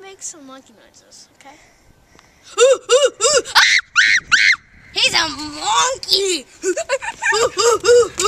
make some monkey noises, okay? He's a monkey!